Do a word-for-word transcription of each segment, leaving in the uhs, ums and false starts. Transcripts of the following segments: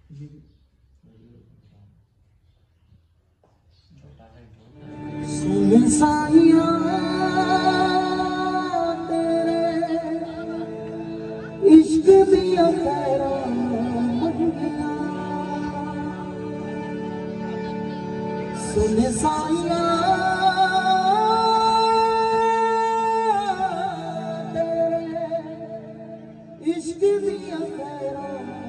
सुन साइया तेरे इश्क दिया खैरा मंगिया, सुन साइया तेरे इश्क दिया खैरा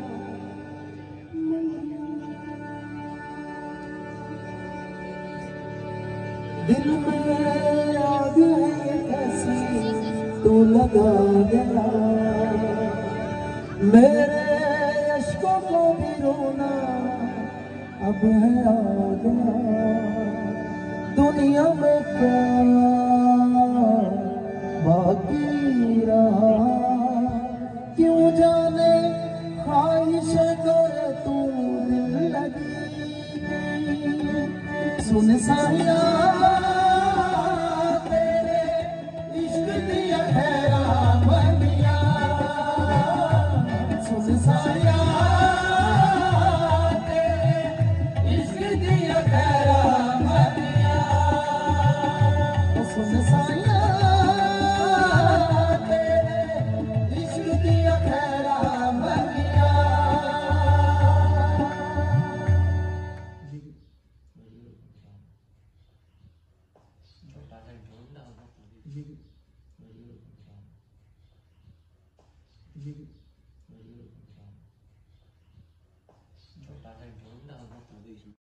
दिल में आग है कैसी तू लगा गया, मेरे अश्कों को भी रोना अब है आ गया। दुनिया में क्या बाकी रहा, क्यों जाने ख्वाहिश करे तू दिल लगी। सुन साइया तेरे इश्क दिया खैरा मंगिया, सुन साइया तेरे इश्क दिया खैरा मंगिया, सुन साइया तेरे इश्क दिया खैरा मंगिया। जी जी